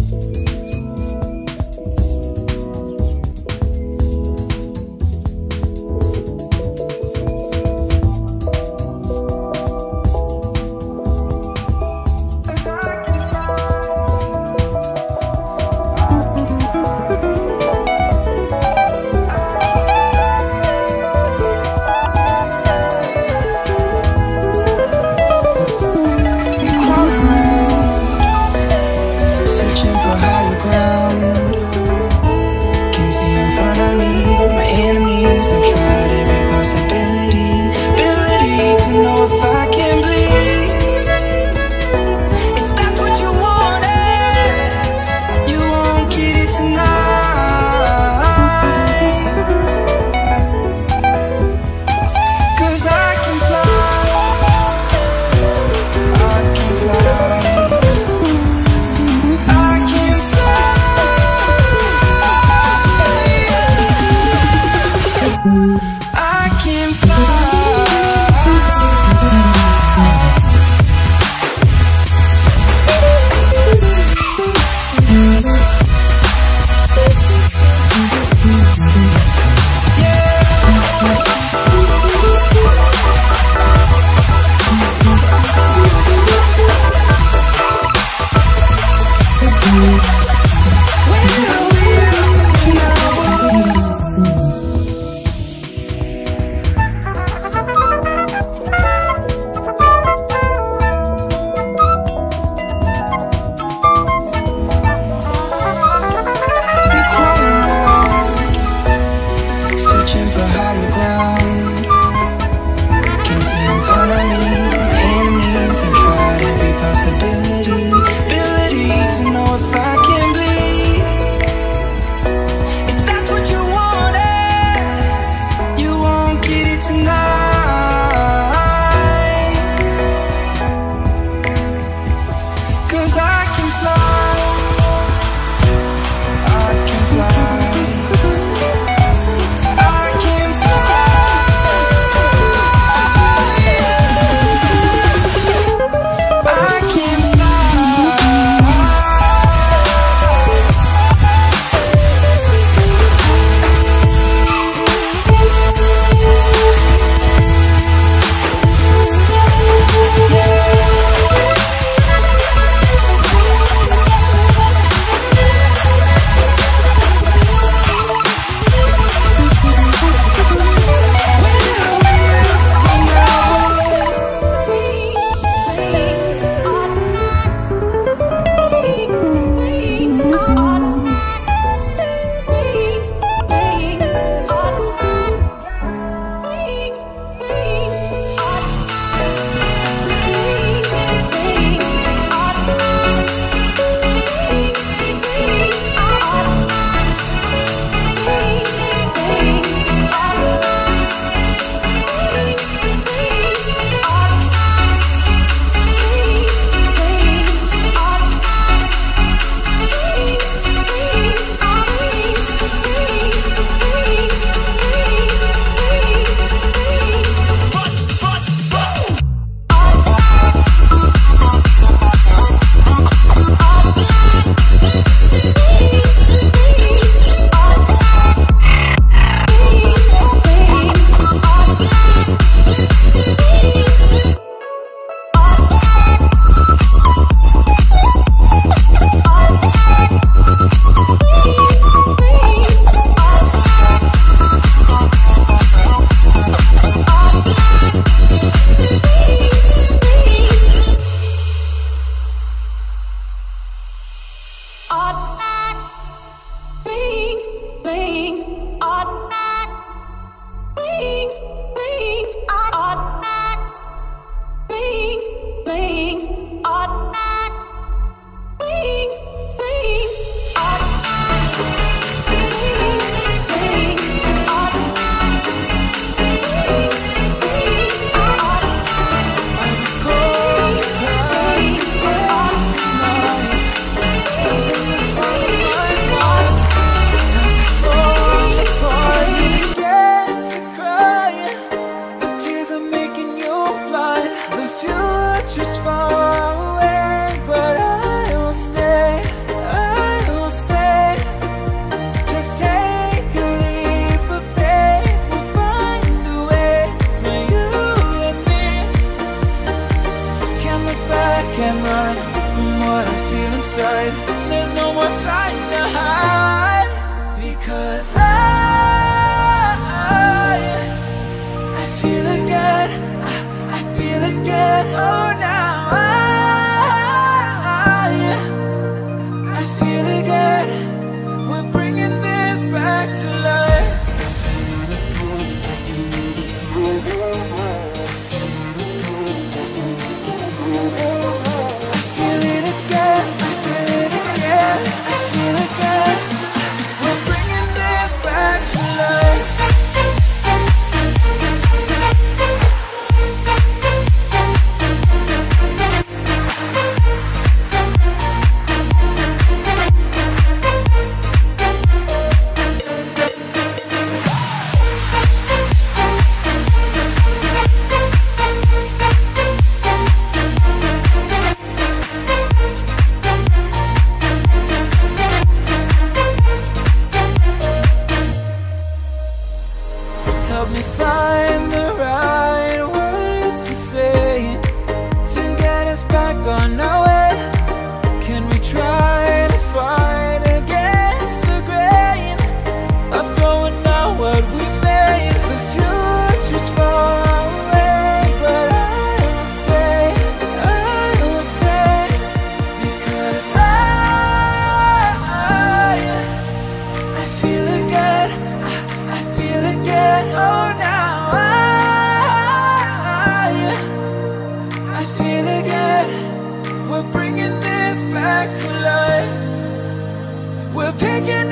Ability to know if I can it. There's no more time to hide, because I feel again, I feel again. Oh, now I feel again. We're bringing this back to life. I feel it again, I feel it again, I feel again. We're bringing this back to life. Help me find the right words to say to get us back on our way. Can we try to fight against the grain of throwing out what we made? The future's far away, but I will stay, because I feel again, I feel again. Oh, now I feel again. We're bringing this back to life. We're picking